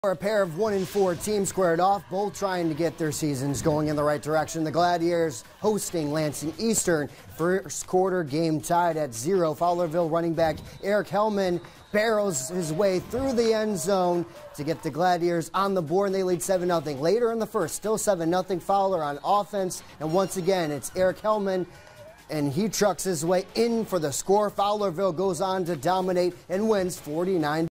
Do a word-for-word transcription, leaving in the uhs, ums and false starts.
A pair of one and four teams squared off, both trying to get their seasons going in the right direction. The Gladiators hosting Lansing Eastern. First quarter game tied at zero. Fowlerville running back Eric Hellman barrels his way through the end zone to get the Gladiators on the board, and they lead seven nothing. Later in the first, still seven nothing. Fowler on offense, and once again, it's Eric Hellman, and he trucks his way in for the score. Fowlerville goes on to dominate and wins forty-nine.